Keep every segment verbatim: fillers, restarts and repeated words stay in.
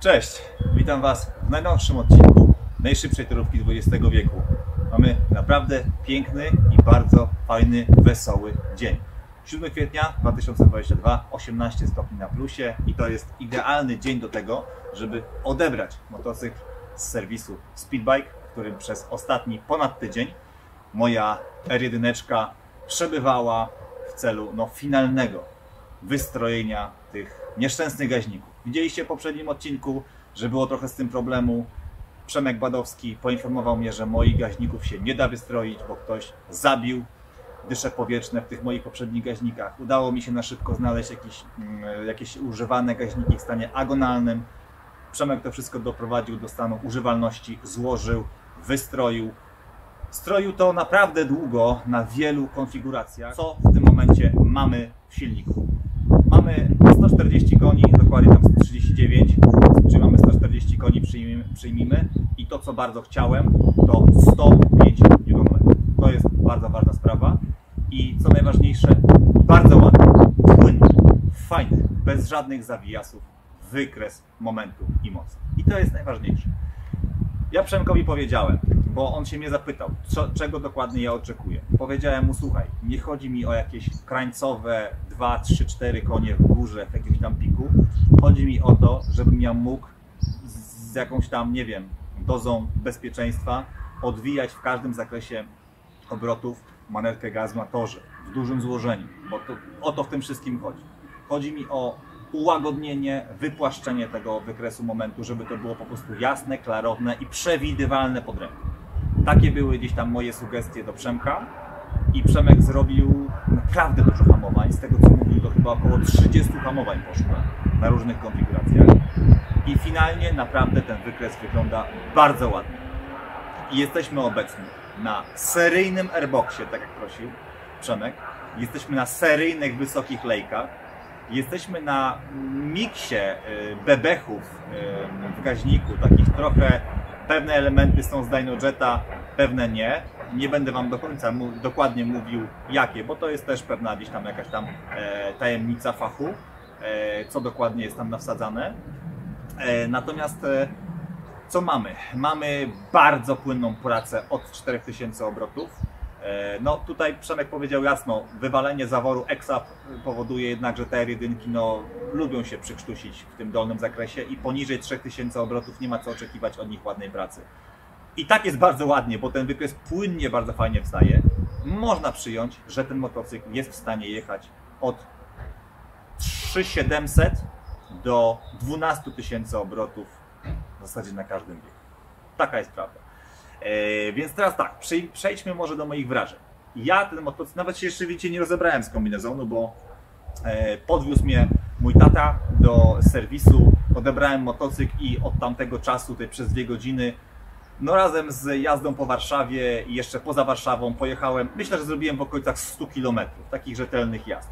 Cześć, witam Was w najnowszym odcinku najszybszej torówki dwudziestego wieku. Mamy naprawdę piękny i bardzo fajny, wesoły dzień. siódmego kwietnia dwa tysiące dwudziestego drugiego, osiemnaście stopni na plusie i to jest idealny dzień do tego, żeby odebrać motocykl z serwisu Speedbike, w którym przez ostatni ponad tydzień moja R jeden przebywała w celu no, finalnego wystrojenia tych nieszczęsnych gaźników. Widzieliście w poprzednim odcinku, że było trochę z tym problemu. Przemek Badowski poinformował mnie, że moich gaźników się nie da wystroić, bo ktoś zabił dysze powietrzne w tych moich poprzednich gaźnikach. Udało mi się na szybko znaleźć jakieś, jakieś używane gaźniki w stanie agonalnym. Przemek to wszystko doprowadził do stanu używalności, złożył, wystroił. Stroił to naprawdę długo, na wielu konfiguracjach. Co w tym momencie mamy w silniku? Mamy sto czterdzieści koni, dokładnie tam sto trzydzieści dziewięć, czyli mamy sto czterdzieści koni, przyjmijmy, przyjmijmy. I to, co bardzo chciałem, to sto pięć niutonmetrów. To jest bardzo ważna sprawa i co najważniejsze, bardzo ładny, płynny, fajny, bez żadnych zawijasów, wykres momentu i mocy. I to jest najważniejsze. Ja Przemkowi powiedziałem, bo on się mnie zapytał, co, czego dokładnie ja oczekuję. Powiedziałem mu, słuchaj, nie chodzi mi o jakieś krańcowe dwa, trzy, cztery konie w górze w jakimś tam piku. Chodzi mi o to, żebym ja mógł z jakąś tam, nie wiem, dozą bezpieczeństwa odwijać w każdym zakresie obrotów manetkę gazu na torze, w dużym złożeniu, bo to, o to w tym wszystkim chodzi. Chodzi mi o ułagodnienie, wypłaszczenie tego wykresu momentu, żeby to było po prostu jasne, klarowne i przewidywalne pod ręką. Takie były gdzieś tam moje sugestie do Przemka i Przemek zrobił naprawdę dużo hamowań. Z tego co mówił, to chyba około trzydziestu hamowań poszło na różnych konfiguracjach i finalnie naprawdę ten wykres wygląda bardzo ładnie. I jesteśmy obecni na seryjnym airboxie, tak jak prosił Przemek. Jesteśmy na seryjnych wysokich lejkach. Jesteśmy na miksie bebechów w gaźniku, takich trochę, pewne elementy są z Dynojeta, pewne nie. Nie będę Wam do końca mu, dokładnie mówił jakie, bo to jest też pewna gdzieś tam jakaś tam e, tajemnica fachu, e, co dokładnie jest tam nawsadzane. E, natomiast e, co mamy? Mamy bardzo płynną pracę od czterech tysięcy obrotów. No tutaj Przemek powiedział jasno, wywalenie zaworu E X A P powoduje jednak, że te R jeden no, lubią się przykrztusić w tym dolnym zakresie i poniżej trzech tysięcy obrotów nie ma co oczekiwać od nich ładnej pracy. I tak jest bardzo ładnie, bo ten wykres płynnie bardzo fajnie wstaje. Można przyjąć, że ten motocykl jest w stanie jechać od trzy tysiące siedemset do dwunastu tysięcy obrotów w zasadzie na każdym biegu. Taka jest prawda. E, więc teraz tak, przejdźmy może do moich wrażeń. Ja ten motocykl, nawet się jeszcze widzicie nie rozebrałem z kombinezonu, bo e, podwiózł mnie mój tata do serwisu, odebrałem motocykl i od tamtego czasu, tutaj przez dwie godziny, no razem z jazdą po Warszawie i jeszcze poza Warszawą pojechałem, myślę, że zrobiłem w okolicach stu kilometrów, takich rzetelnych jazd.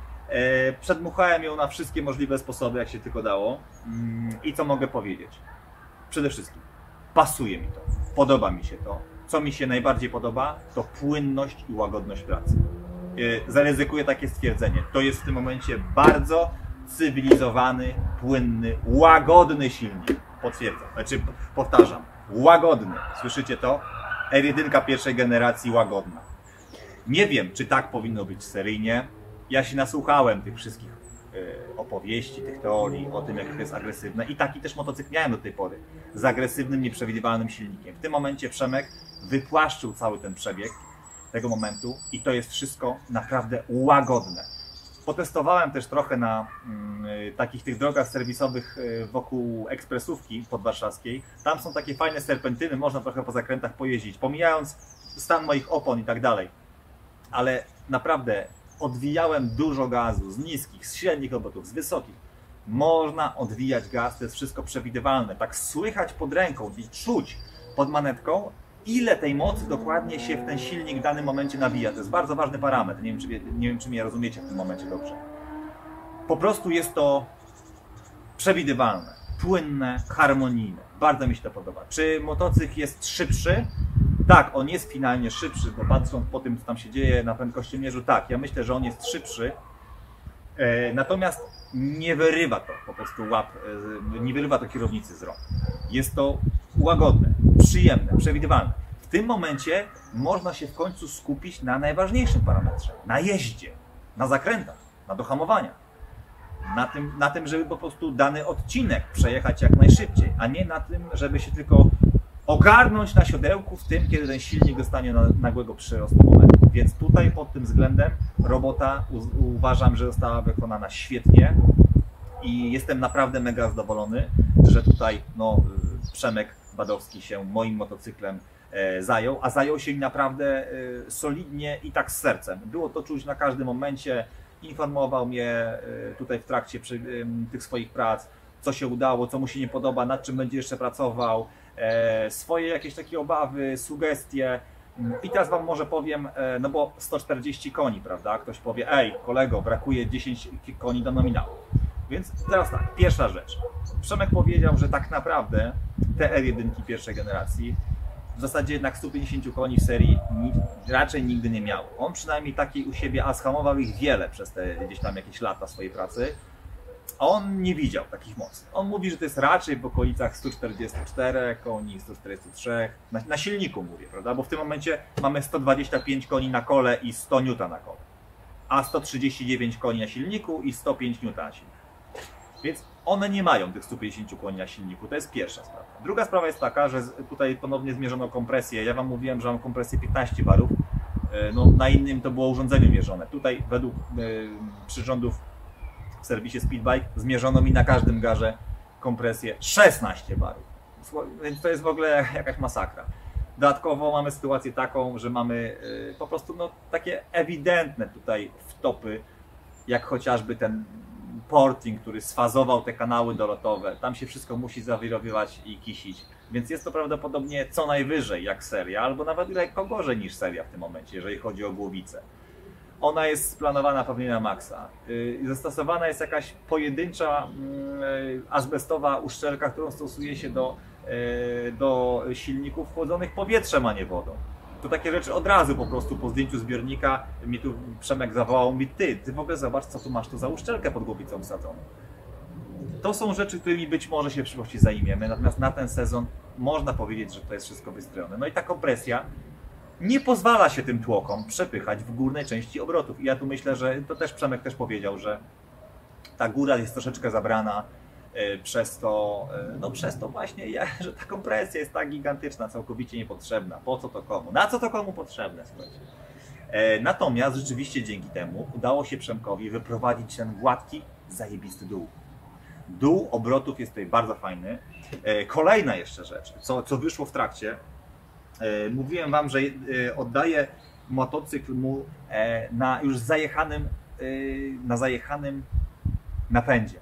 E, przedmuchałem ją na wszystkie możliwe sposoby, jak się tylko dało. Mm, I co mogę powiedzieć? Przede wszystkim pasuje mi to, podoba mi się to. Co mi się najbardziej podoba, to płynność i łagodność pracy. Yy, zaryzykuję takie stwierdzenie. To jest w tym momencie bardzo cywilizowany, płynny, łagodny silnik. Potwierdzam, znaczy powtarzam, łagodny. Słyszycie to? R jeden pierwszej generacji łagodna. Nie wiem, czy tak powinno być seryjnie. Ja się nasłuchałem tych wszystkich opowieści, tych teorii o tym, jak to jest agresywne i taki też motocykl miałem do tej pory z agresywnym, nieprzewidywalnym silnikiem. W tym momencie Przemek wypłaszczył cały ten przebieg tego momentu i to jest wszystko naprawdę łagodne. Potestowałem też trochę na y, takich tych drogach serwisowych y, wokół ekspresówki podwarszawskiej. Tam są takie fajne serpentyny, można trochę po zakrętach pojeździć, pomijając stan moich opon i tak dalej. Ale naprawdę odwijałem dużo gazu z niskich, z średnich obrotów, z wysokich. Można odwijać gaz, to jest wszystko przewidywalne. Tak słychać pod ręką i czuć pod manetką, ile tej mocy dokładnie się w ten silnik w danym momencie nawija. To jest bardzo ważny parametr. Nie wiem, czy, nie wiem, czy mnie rozumiecie w tym momencie dobrze. Po prostu jest to przewidywalne, płynne, harmonijne. Bardzo mi się to podoba. Czy motocykl jest szybszy? Tak, on jest finalnie szybszy, bo patrząc po tym, co tam się dzieje na prędkościomierzu, tak, ja myślę, że on jest szybszy. E, natomiast nie wyrywa to po prostu łap, nie wyrywa to kierownicy z rąk. Jest to łagodne, przyjemne, przewidywalne. W tym momencie można się w końcu skupić na najważniejszym parametrze, na jeździe, na zakrętach, na dohamowaniach. Na tym, na tym, żeby po prostu dany odcinek przejechać jak najszybciej, a nie na tym, żeby się tylko ogarnąć na siodełku w tym, kiedy ten silnik dostanie nagłego przyrostu momentu. Więc tutaj pod tym względem robota uważam, że została wykonana świetnie i jestem naprawdę mega zadowolony, że tutaj no, Przemek Badowski się moim motocyklem e, zajął, a zajął się naprawdę e, solidnie i tak z sercem. Było to czuć na każdym momencie, informował mnie e, tutaj w trakcie przy, e, tych swoich prac, co się udało, co mu się nie podoba, nad czym będzie jeszcze pracował, e, swoje jakieś takie obawy, sugestie. I teraz wam może powiem, e, no bo sto czterdzieści koni, prawda? Ktoś powie, ej kolego, brakuje dziesięć koni do nominału. Więc teraz tak, pierwsza rzecz. Przemek powiedział, że tak naprawdę te R jeden pierwszej generacji w zasadzie jednak stu pięćdziesięciu koni w serii raczej nigdy nie miał. On przynajmniej takiej u siebie, a schamował ich wiele przez te gdzieś tam jakieś lata swojej pracy. On nie widział takich mocnych. On mówi, że to jest raczej w okolicach stu czterdziestu czterech koni, stu czterdziestu trzech, na, na silniku mówię, prawda? Bo w tym momencie mamy sto dwadzieścia pięć koni na kole i sto niuta na kole, a sto trzydzieści dziewięć koni na silniku i sto pięć niuta na silniku. Więc one nie mają tych stu pięćdziesięciu koni na silniku, to jest pierwsza sprawa. Druga sprawa jest taka, że tutaj ponownie zmierzono kompresję. Ja wam mówiłem, że mam kompresję piętnaście barów, no, na innym to było urządzeniu mierzone. Tutaj według yy, przyrządów w serwisie Speedbike zmierzono mi na każdym garze kompresję szesnaście barów. Więc to jest w ogóle jakaś masakra. Dodatkowo mamy sytuację taką, że mamy yy, po prostu no, takie ewidentne tutaj wtopy, jak chociażby ten porting, który sfazował te kanały dolotowe. Tam się wszystko musi zawirowywać i kisić. Więc jest to prawdopodobnie co najwyżej jak seria, albo nawet lekko gorzej niż seria w tym momencie, jeżeli chodzi o głowicę. Ona jest splanowana pewnie na maksa. Zastosowana jest jakaś pojedyncza azbestowa uszczelka, którą stosuje się do, do silników chłodzonych powietrzem, a nie wodą. To takie rzeczy od razu po prostu po zdjęciu zbiornika mnie tu Przemek zawołał, mówi, ty, ty w ogóle zobacz, co tu masz tu za uszczelkę pod głowicą wsadzoną. To są rzeczy, którymi być może się w przyszłości zajmiemy, natomiast na ten sezon można powiedzieć, że to jest wszystko wystrojone. No i ta kompresja nie pozwala się tym tłokom przepychać w górnej części obrotów. I ja tu myślę, że to też Przemek też powiedział, że ta góra jest troszeczkę zabrana przez to, no przez to właśnie, że ta kompresja jest tak gigantyczna, całkowicie niepotrzebna. Po co to komu? Na co to komu potrzebne? Słuchajcie. Natomiast rzeczywiście dzięki temu udało się Przemkowi wyprowadzić ten gładki, zajebisty dół. Dół obrotów jest tutaj bardzo fajny. Kolejna jeszcze rzecz, co, co wyszło w trakcie. Mówiłem wam, że oddaję motocykl mu na już zajechanym, na zajechanym napędzie.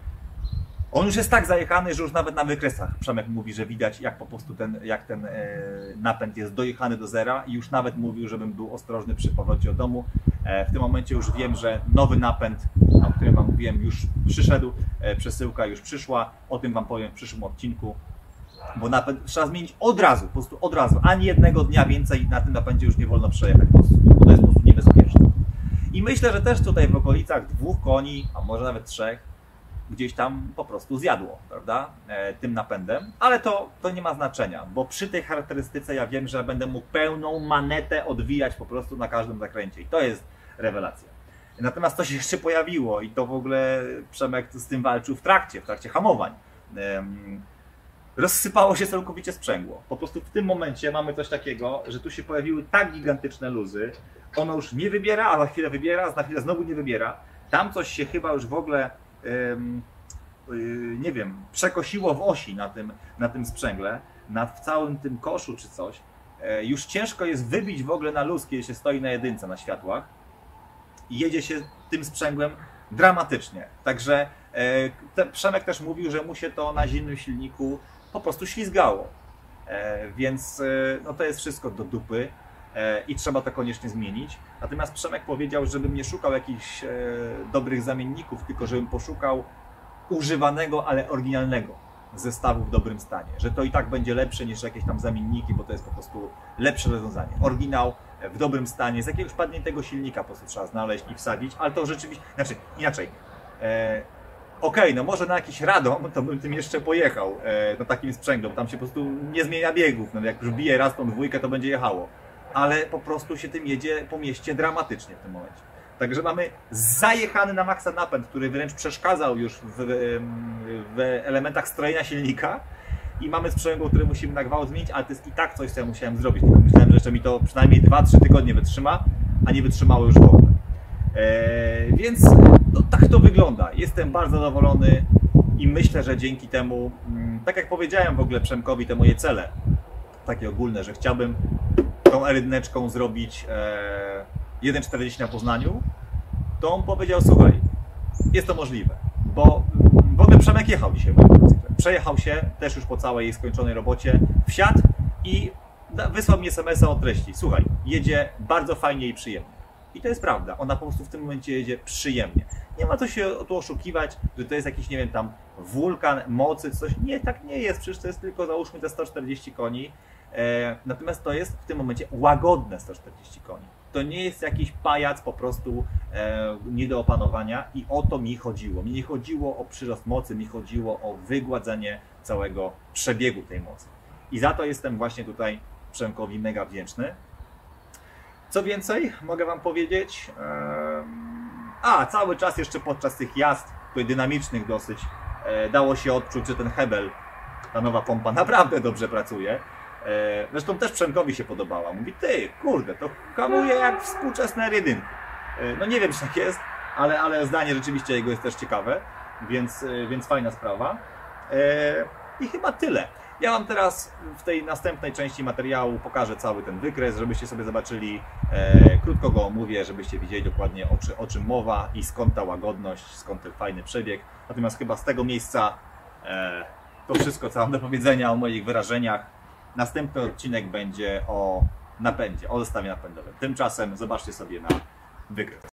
On już jest tak zajechany, że już nawet na wykresach Przemek mówi, że widać jak po prostu ten, jak ten napęd jest dojechany do zera i już nawet mówił, żebym był ostrożny przy powrocie do domu. W tym momencie już wiem, że nowy napęd, o którym wam mówiłem, już przyszedł, przesyłka już przyszła, o tym wam powiem w przyszłym odcinku. Bo napęd trzeba zmienić od razu, po prostu od razu, ani jednego dnia więcej na tym napędzie już nie wolno przejechać, bo to jest po prostu niebezpieczne. I myślę, że też tutaj w okolicach dwóch koni, a może nawet trzech, gdzieś tam po prostu zjadło, prawda, e, tym napędem, ale to, to nie ma znaczenia, bo przy tej charakterystyce ja wiem, że będę mógł pełną manetę odwijać po prostu na każdym zakręcie i to jest rewelacja. Natomiast to się jeszcze pojawiło i to w ogóle Przemek z tym walczył w trakcie, w trakcie hamowań. E, rozsypało się całkowicie sprzęgło. Po prostu w tym momencie mamy coś takiego, że tu się pojawiły tak gigantyczne luzy, ono już nie wybiera, a za chwilę wybiera, za chwilę znowu nie wybiera. Tam coś się chyba już w ogóle nie wiem, przekosiło w osi na tym, na tym sprzęgle, na w całym tym koszu czy coś. Już ciężko jest wybić w ogóle na luz, kiedy się stoi na jedynce na światłach i jedzie się tym sprzęgłem dramatycznie. Także Przemek też mówił, że mu się to na zimnym silniku po prostu ślizgało. Więc no to jest wszystko do dupy. I trzeba to koniecznie zmienić. Natomiast Przemek powiedział, żebym nie szukał jakichś e, dobrych zamienników, tylko żebym poszukał używanego, ale oryginalnego zestawu w dobrym stanie. Że to i tak będzie lepsze niż jakieś tam zamienniki, bo to jest po prostu lepsze rozwiązanie. Oryginał w dobrym stanie, z jakiegoś padniętego silnika po prostu trzeba znaleźć i wsadzić, ale to rzeczywiście, znaczy inaczej, e, Okej, okay, no może na jakiś Radom to bym tym jeszcze pojechał, e, no takim sprzęgłem, tam się po prostu nie zmienia biegów, no jak już bije raz tą dwójkę, to będzie jechało. Ale po prostu się tym jedzie po mieście dramatycznie w tym momencie. Także mamy zajechany na maksa napęd, który wręcz przeszkadzał już w, w elementach strojenia silnika. I mamy sprzęgło, które musimy na gwałt zmienić, ale to jest i tak coś, co ja musiałem zrobić. Tylko myślałem, że jeszcze mi to przynajmniej dwa trzy tygodnie wytrzyma, a nie wytrzymało już w ogóle. Eee, więc no, tak to wygląda. Jestem bardzo zadowolony i myślę, że dzięki temu, tak jak powiedziałem w ogóle Przemkowi, te moje cele, takie ogólne, że chciałbym tą erydneczką zrobić e, jeden czterdzieści na Poznaniu, to on powiedział, słuchaj, jest to możliwe, bo w ogóle Przemek jechał dzisiaj moim motocyklem. Przejechał się też już po całej jej skończonej robocie, wsiadł i wysłał mi es em es a o treści. Słuchaj, jedzie bardzo fajnie i przyjemnie. I to jest prawda, ona po prostu w tym momencie jedzie przyjemnie. Nie ma co się tu oszukiwać, że to jest jakiś, nie wiem, tam wulkan mocy, coś. Nie, tak nie jest, przecież to jest tylko, załóżmy, te sto czterdzieści koni. E, natomiast to jest w tym momencie łagodne sto czterdzieści koni. To nie jest jakiś pajac po prostu e, nie do opanowania i o to mi chodziło. Mi nie chodziło o przyrost mocy, mi chodziło o wygładzenie całego przebiegu tej mocy. I za to jestem właśnie tutaj Przemkowi mega wdzięczny. Co więcej, mogę Wam powiedzieć, e, a cały czas jeszcze podczas tych jazd, tutaj dynamicznych dosyć, e, dało się odczuć, że ten Hebel, ta nowa pompa naprawdę dobrze pracuje. Zresztą też Przemkowi się podobała. Mówi, ty, kurde, to hamuje jak współczesne R jeden. No nie wiem, czy tak jest, ale, ale zdanie rzeczywiście jego jest też ciekawe, więc, więc fajna sprawa. I chyba tyle. Ja Wam teraz w tej następnej części materiału pokażę cały ten wykres, żebyście sobie zobaczyli, krótko go omówię, żebyście widzieli dokładnie o, czy, o czym mowa i skąd ta łagodność, skąd ten fajny przebieg. Natomiast chyba z tego miejsca to wszystko, co mam do powiedzenia o moich wyrażeniach. Następny odcinek będzie o napędzie, o zestawie napędowym. Tymczasem zobaczcie sobie na wykres.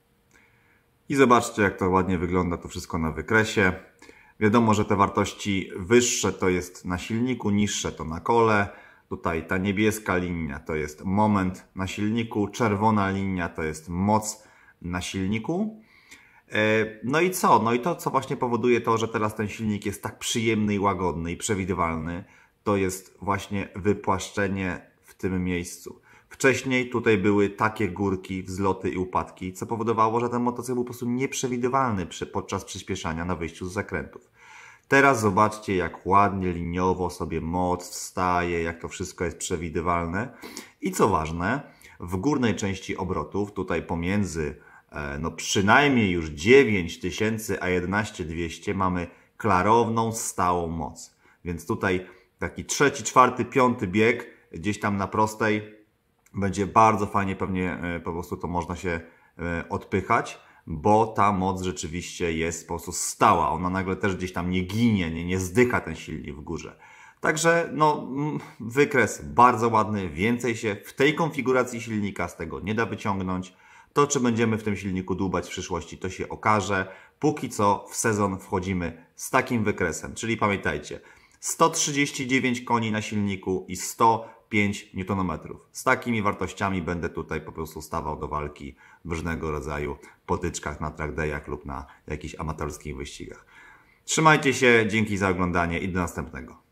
I zobaczcie, jak to ładnie wygląda to wszystko na wykresie. Wiadomo, że te wartości wyższe to jest na silniku, niższe to na kole. Tutaj ta niebieska linia to jest moment na silniku, czerwona linia to jest moc na silniku. No i co? No i to, co właśnie powoduje to, że teraz ten silnik jest tak przyjemny i łagodny i przewidywalny, to jest właśnie wypłaszczenie w tym miejscu. Wcześniej tutaj były takie górki, wzloty i upadki, co powodowało, że ten motocykl był po prostu nieprzewidywalny podczas przyspieszania na wyjściu z zakrętów. Teraz zobaczcie, jak ładnie, liniowo sobie moc wstaje, jak to wszystko jest przewidywalne. I co ważne, w górnej części obrotów, tutaj pomiędzy no przynajmniej już dziewięć tysięcy a jedenaście tysięcy dwieście mamy klarowną, stałą moc. Więc tutaj taki trzeci, czwarty, piąty bieg gdzieś tam na prostej będzie bardzo fajnie, pewnie po prostu to można się odpychać, bo ta moc rzeczywiście jest po prostu stała. Ona nagle też gdzieś tam nie ginie, nie, nie zdycha ten silnik w górze. Także no, wykres bardzo ładny, więcej się w tej konfiguracji silnika z tego nie da wyciągnąć. To, czy będziemy w tym silniku dłubać w przyszłości, to się okaże. Póki co w sezon wchodzimy z takim wykresem, czyli pamiętajcie, sto trzydzieści dziewięć koni na silniku i sto pięć niutonometrów. Z takimi wartościami będę tutaj po prostu stawał do walki w różnego rodzaju potyczkach na track dayach lub na jakichś amatorskich wyścigach. Trzymajcie się, dzięki za oglądanie i do następnego.